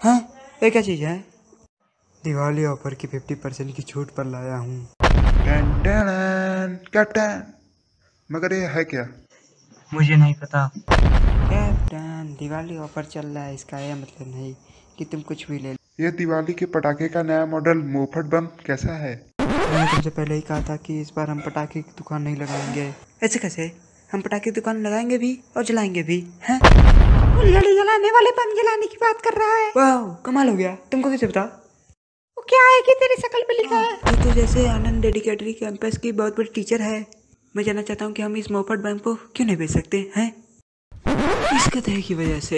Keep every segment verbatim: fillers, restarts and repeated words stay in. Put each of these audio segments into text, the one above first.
हैं? ये क्या चीज़ है? दिवाली ऑफर की फिफ्टी परसेंट की छूट पर लाया हूँ। कैप्टन, मगर ये है क्या? मुझे नहीं पता। कैप्टन, दिवाली ऑफर चल रहा है, इसका यह मतलब नहीं कि तुम कुछ भी ले लो। ये दिवाली के पटाखे का नया मॉडल मोफत बम कैसा है? मैंने तुमसे पहले ही कहा था कि इस बार हम पटाखे की दुकान नहीं लगाएंगे। ऐसे कैसे? हम पटाखे की दुकान लगाएंगे भी और जलाएंगे भी, हैं? फुलझड़ी जलाने वाले बम जलाने की बात कर रहा है। वाह, कमाल हो गया। तुमको कैसे पता? वो क्या है कि तेरी शक्ल पे लिखा है। तो, तो जैसे आनंद डेडिकेटरी कैंपस की बहुत बड़ी टीचर है, मैं जानना चाहता हूँ कि हम इस मोफत बम को क्यों नहीं बेच सकते हैं? इस कथे की वजह से।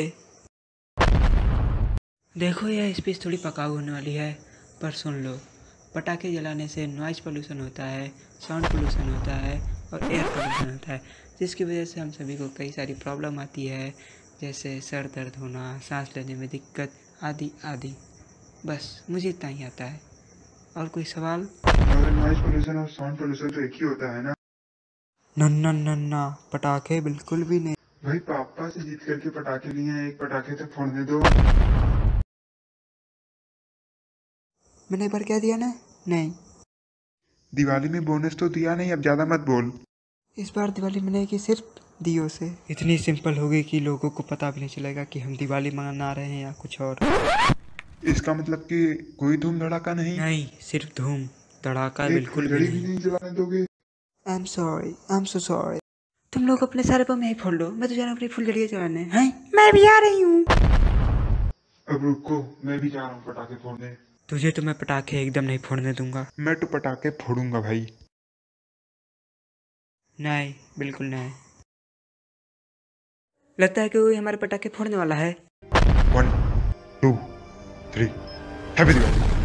देखो यह स्पीच थोड़ी पकाऊ होने वाली है, पर सुन लो। पटाखे जलाने से नॉइज पोल्यूशन होता है, साउंड पोल्यूशन होता है और एयर पोल्यूशन होता है, जिसकी वजह से हम सभी को कई सारी प्रॉब्लम आती है, जैसे सर दर्द होना, सांस लेने में दिक्कत आदि आदि। बस मुझे इतना ही आता है। और कोई सवाल? मगर नॉइज पोल्यूशन और साउंड पोल्यूशन तो एक ही होता है ना? नन्ना नन्ना, पटाखे बिल्कुल भी नहीं। भाई पापा से जीत करके पटाखे लिए हैं, एक पटाखे तो फोड़ने दो। मैंने एक बार क्या दिया ना? नहीं। दिवाली में बोनस तो दिया नहीं, अब ज्यादा मत बोल। इस बार दिवाली मनाएगी सिर्फ दियो से। इतनी सिंपल होगी कि लोगों को पता भी नहीं चलेगा कि हम दिवाली मना रहे हैं या कुछ और। इसका मतलब कि कोई धूम धड़ाका नहीं? नहीं, सिर्फ धूम धड़ाका एक बिल्कुल भी फुलझड़ी भी नहीं। नहीं जलाने दोगे? I am sorry, I am so sorry. तुम लोग अपने सारे बम यहीं फोड़ लो, मैं तो जा रहा हूँ अपनी फुलझड़ियाँ चलाने। हैं? मैं भी आ रही हूँ। अब रुको, मैं भी जा रहा हूँ पटाखे फोड़ने। तुझे तो मैं पटाखे एकदम नहीं फोड़ने दूंगा। मैं तो पटाखे फोड़ूंगा भाई। नहीं, बिल्कुल नहीं। लगता है कि कोई हमारे पटाखे फोड़ने वाला है। One, two, three, happy Diwali.